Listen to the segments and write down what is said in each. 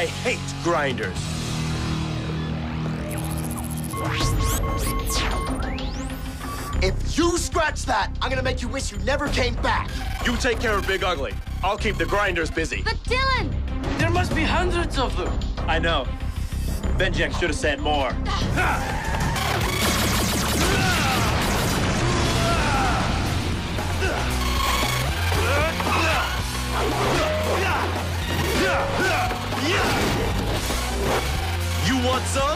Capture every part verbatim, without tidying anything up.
I hate grinders. If you scratch that, I'm gonna make you wish you never came back. You take care of Big Ugly. I'll keep the grinders busy. But Dylan! There must be hundreds of them. I know. Benjek should have said more. You want some?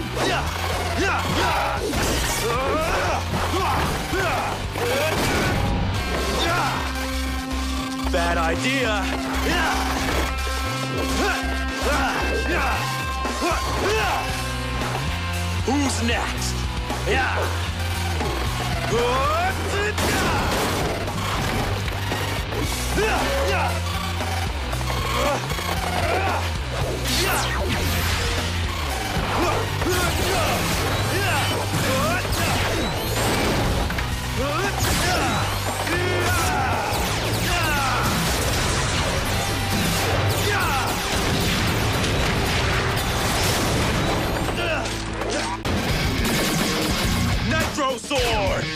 Bad idea. Who's next? Nitro Sword!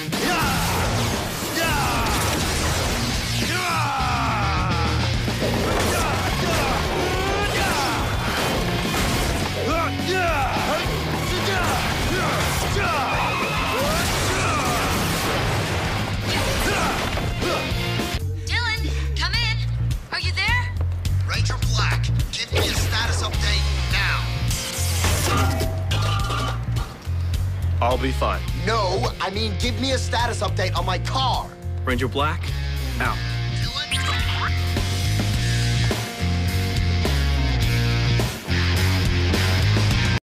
Dylan, come in. Are you there? Ranger Black, give me a status update now. I'll be fine. No, I mean give me a status update on my car. Ranger Black, out.